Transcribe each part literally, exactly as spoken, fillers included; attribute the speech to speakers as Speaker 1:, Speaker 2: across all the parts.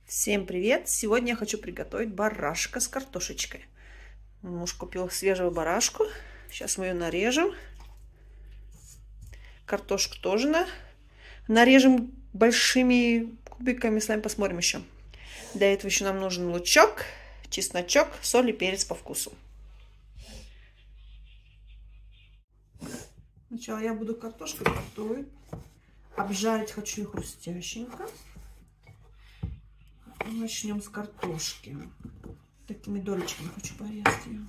Speaker 1: Всем привет! Сегодня я хочу приготовить барашка с картошечкой. Муж купил свежую барашку. Сейчас мы ее нарежем. Картошку тоже на... нарежем большими кубиками. С вами посмотрим еще. Для этого еще нам нужен лучок, чесночок, соль и перец по вкусу. Сначала я буду картошку готовить. Обжарить хочу ее хрустященько. Начнем с картошки. Такими долечками хочу порезать ее.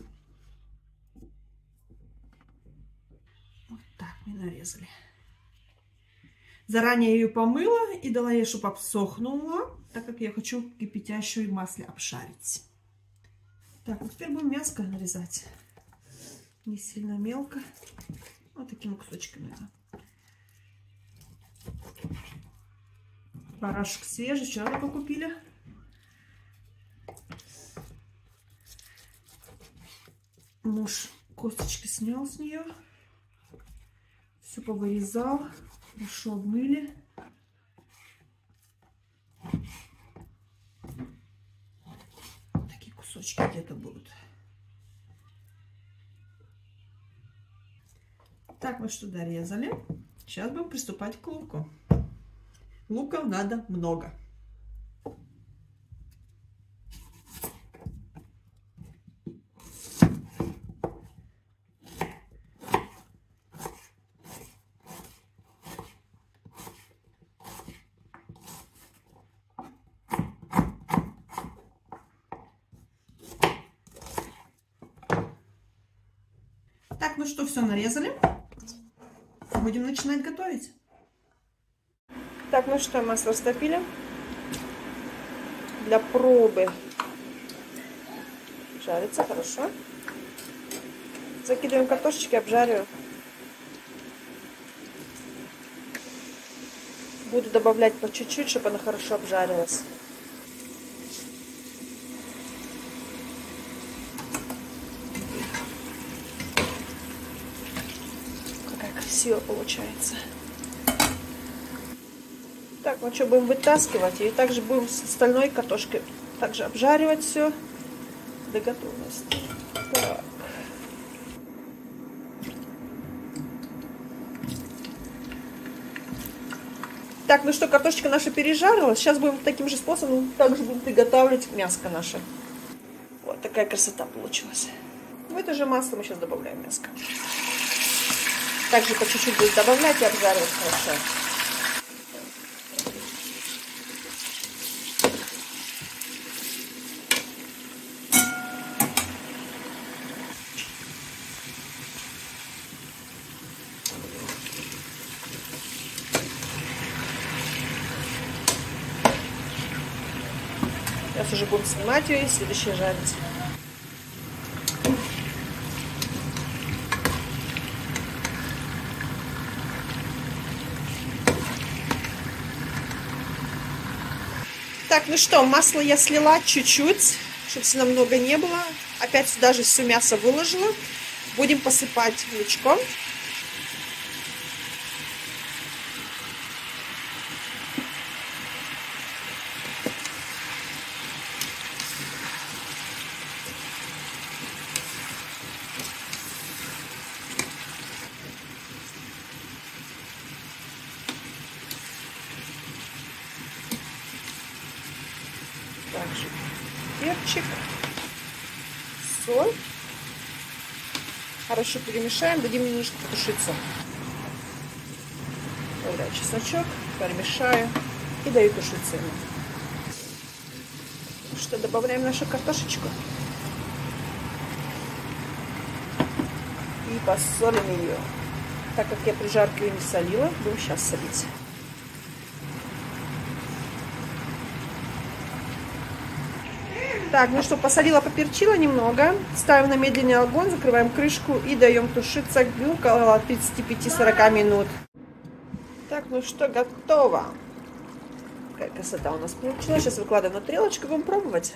Speaker 1: Вот так мы нарезали. Заранее ее помыла и дала ей, чтобы обсохнула, так как я хочу в кипятящем масле обжарить. Так, вот теперь будем мяско нарезать. Не сильно мелко. Вот такими кусочками. Барашек свежий, вчера только купили. Муж косточки снял с нее. Все повырезал. Хорошо обмыли. Такие кусочки где-то будут. Так, мы что, дорезали. Сейчас будем приступать к луку. Лука надо много. Так, ну что, все нарезали. Будем начинать готовить. Так, ну что, масло растопили. Для пробы жарится хорошо. Закидываем картошечки, обжариваем. Буду добавлять по чуть-чуть, чтобы она хорошо обжарилась. Какая красивая получается. Так, ну что, будем вытаскивать. И также будем с остальной картошкой также обжаривать все до готовности. Так. Так, ну что, картошечка наша пережарилась. Сейчас будем таким же способом также будем приготавливать мяско наше. Вот такая красота получилась. В это же масло мы сейчас добавляем мяско. Также по чуть-чуть будет добавлять и обжаривать хорошо. Сейчас уже будем снимать ее и следующее жарить. Так, ну что, масло я слила чуть-чуть, чтобы сильно много не было. Опять сюда же все мясо выложила. Будем посыпать лучком. Также перчик, соль. Хорошо перемешаем, дадим немножко потушиться. Добавляю чесночок, перемешаю и даю тушиться ему. Что, добавляем нашу картошечку. И посолим ее. Так как я при жарке ее не солила, будем сейчас солить. Так, ну что, посолила, поперчила немного. Ставим на медленный огонь, закрываем крышку и даем тушиться ну, около тридцати пяти-сорока минут. Так, ну что, готово. Какая красота у нас получилась. Сейчас выкладываем на тарелочку и будем пробовать.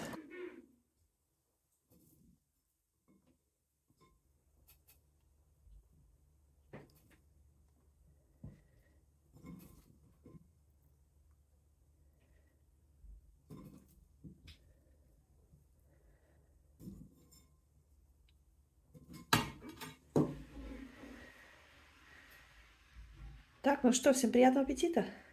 Speaker 1: Так, ну что, всем приятного аппетита!